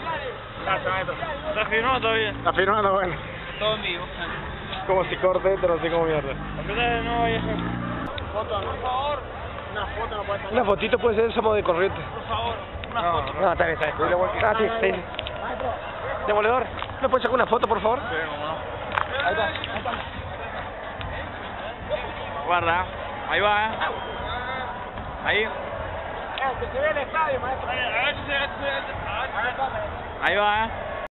Gracias, maestro. ¿Estás firmado todavía? Está firmando, bueno. Todo en vivo. Como si corte, pero así como mierda. No, ya está. Foto, por favor. Una foto no puede tomar. Una fotito puede ser, somos de corriente. Por favor, una foto. No, está bien, está bien. Ah, sí, sí. Demoledor, ¿me puedes sacar una foto, por favor? Sí, cómo no. Ahí está. Guarda, ahí va, Ahí. Que se ve el estadio, maestro. Ahí va,